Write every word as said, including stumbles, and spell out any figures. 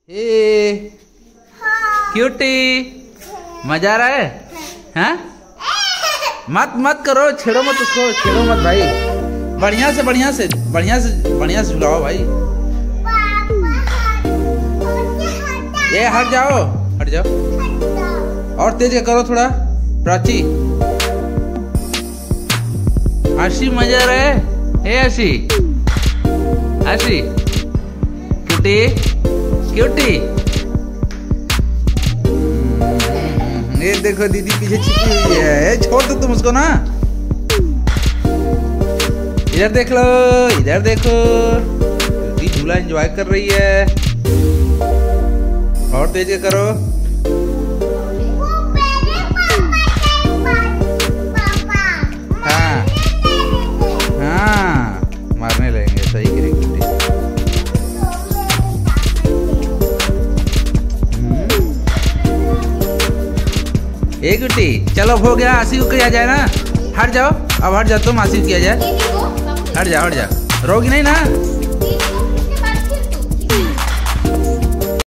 हे cutie, मजा आ रहा है? हाँ? मत मत करो, छेड़ो मत उसको, छेड़ो मत भाई। बढ़िया से बढ़िया से बढ़िया से बढ़िया से झुलाओ भाई। ये हट जाओ, हट जाओ। और तेज करो थोड़ा। प्राची, आशी मजा आ रहा है? हे आशी, आशी, क्यूटी, क्यूटी। ये देखो दीदी पीछे छिपी हुई है, छोड़ दो तुम उसको ना। इधर देख लो, इधर देखो, दीदी झूला एंजॉय कर रही है। और तेज करो। हाँ हाँ, मारने लगेंगे, सही करेगी। ए गुटी, चलो हो गया, आशी को किया जाए ना। हट जाओ, अब हट जाओ तुम, आशी किया जाए। हट जाओ, हट जाओ, रोगी नहीं ना।